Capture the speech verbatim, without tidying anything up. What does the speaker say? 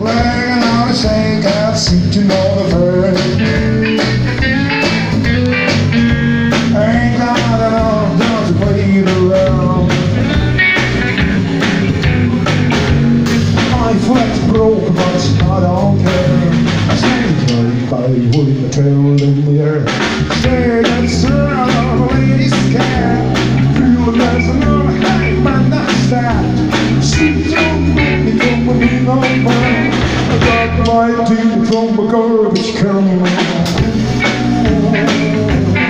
Laying on a sink, I've seen you know the bird. Ain't got enough time to play it around. My foot's broke, but I don't care. I stand right by holding the tail in the air. Say that's around, the lady's scared. Feel there's another hang, but not that. She don't make me come with me no more. I got my teeth from a garbage can.